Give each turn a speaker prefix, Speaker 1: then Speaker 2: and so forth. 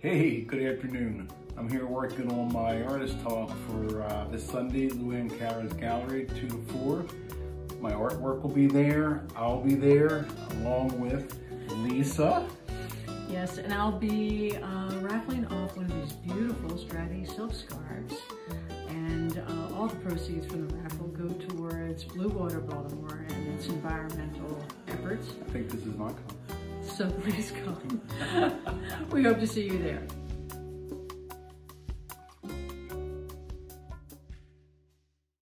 Speaker 1: Hey, good afternoon. I'm here working on my artist talk for this Sunday, Luann and Carra's gallery, 2 to 4. My artwork will be there. I'll be there along with Lisa.
Speaker 2: Yes, and I'll be raffling off one of these beautiful Strati silk scarves. And all the proceeds from the raffle go towards Blue Water Baltimore and its environmental efforts.
Speaker 1: I think this is my call.
Speaker 2: So please come. We hope to see you there.